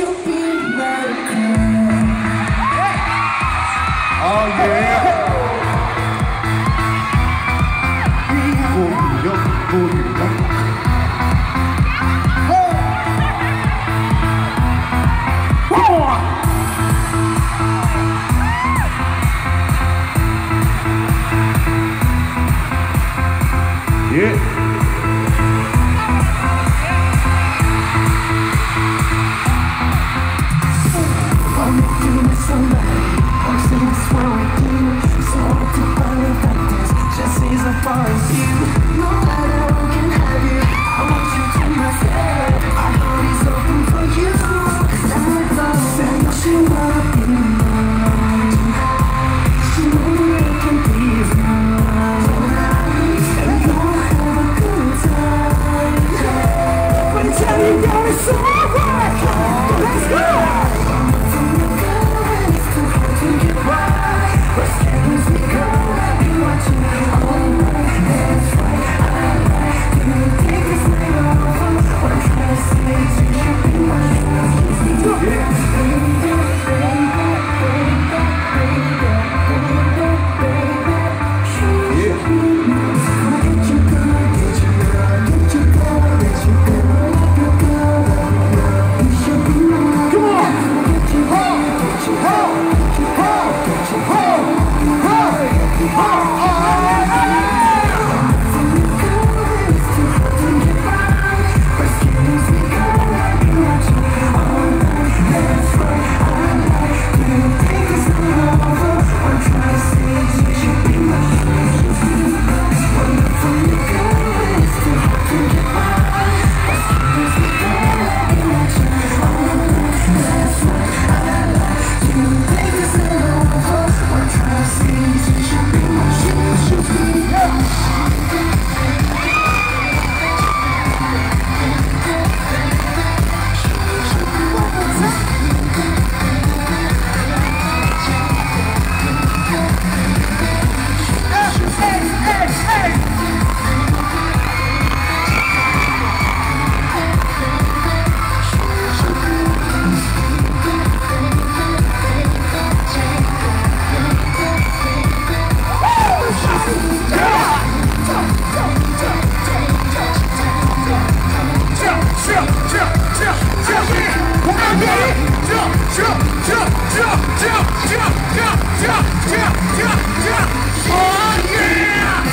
Oh yeah. Yeah. I'm doing somebody. I'm saying this what we do. So hard to find like this. Just as far as you. No matter who can have you. I want you to myself. Our heart is open for you. That's all. Say you should not be mine. You know you can be mine. And you'll have a good time. But I tell you that it's alright. Let's go. Oh yeah!